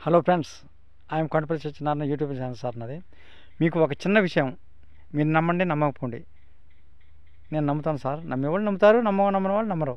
Hello friends, I'm Kondapalli Satyanarayana YouTube channel sir నాది. మీకు ఒక చిన్న విషయం, మీరు నమ్మండి నమ్మకపోండి, నేను నమ్ముతాను సార్. నమ్మేవాళ్ళు నమ్ముతారు, నమ్మని వాళ్ళు నమ్మరు.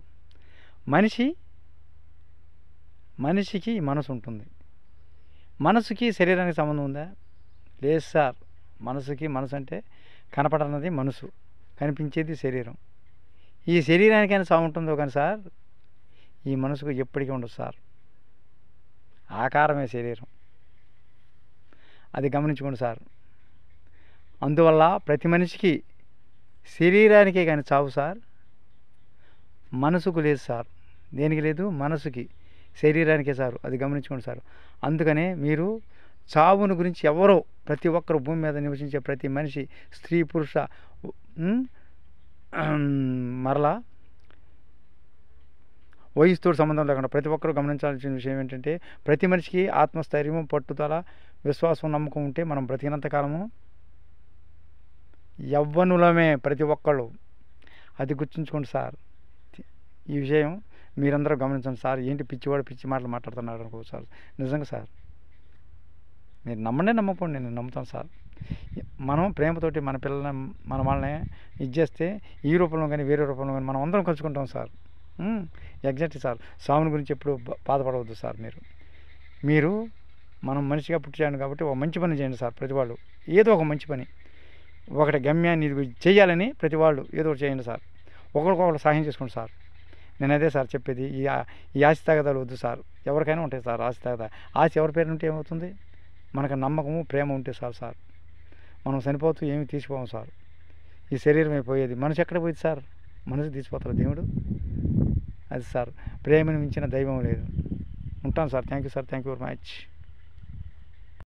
మనిషికి మనసు ఉంటుంది. మనసుకి శరీరానికి సంబంధం ఉందా? లేదు సార్. మనసు అంటే కనపడన్నది మనసు, కనిపించేది శరీరం. ఈ శరీరానికైనా సాగు ఉంటుందో కానీ సార్, ఈ మనసుకు ఎప్పటికీ ఉండదు సార్. ఆకారమే శరీరం, అది గమనించుకోండి సార్. అందువల్ల ప్రతి మనిషికి శరీరానికే కానీ చావు సార్, మనసుకు లేదు సార్. దేనికి లేదు? మనసుకి, శరీరానికే సార్. అది గమనించుకోండి సార్. అందుకనే మీరు చావుని గురించి ఎవరో, ప్రతి ఒక్కరు భూమి మీద నివసించే ప్రతి మనిషి, స్త్రీ పురుష, మరలా వయసుతో సంబంధం లేకుండా ప్రతి ఒక్కరూ గమనించాల్సిన విషయం ఏంటంటే, ప్రతి మనిషికి ఆత్మస్థైర్యము, పట్టుదల, విశ్వాసం, నమ్మకం ఉంటే మనం బ్రతికినంతకాలము యవ్వనులమే ప్రతి ఒక్కళ్ళు. అది గుర్తుంచుకోండి సార్. ఈ విషయం మీరందరూ గమనించండి సార్. ఏంటి పిచ్చివాడు పిచ్చి మాటలు మాట్లాడుతున్నాడు అనుకో సార్. నిజంగా సార్, మీరు నమ్మండి నమ్మకపోండి, నేను నమ్ముతాను సార్. మనం ప్రేమతోటి మన పిల్లల్ని, మన వాళ్ళని ఇచ్చేస్తే ఈ రూపంలో కానీ వేరే రూపంలో కానీ మనం అందరం కలుసుకుంటాం సార్. Exact sir. సావుని గురించి ఎప్పుడు బాధపడవద్దు సార్. మీరు మనం మనిషిగా పుట్టించాను కాబట్టి ఒక మంచి పని చేయండి సార్. ప్రతి వాళ్ళు ఏదో ఒక మంచి పని, ఒకటి గమ్యాన్ని ఇది చేయాలని ప్రతి వాళ్ళు ఏదో ఒకటి చేయండి సార్. ఒకరికొకరు సహాయం చేసుకోండి సార్. నేను అదే సార్ చెప్పేది. ఈ ఆస్తి తగదాలు వద్దు సార్. ఎవరికైనా ఉంటాయి సార్ ఆస్తి తగదా. ఆస్తి ఎవరి పేరు ఉంటే ఏమవుతుంది? మనకు నమ్మకము, ప్రేమ ఉంటే సార్. మనం చనిపోతూ ఏమి తీసిపోము సార్. ఈ శరీరం అయిపోయేది, మనసు ఎక్కడ పోయింది సార్? మనసు తీసిపోతారు దేవుడు. అది సార్, ప్రేమను మించిన దైవం లేదు. ఉంటాను sir. Thank you sir. Thank you very much.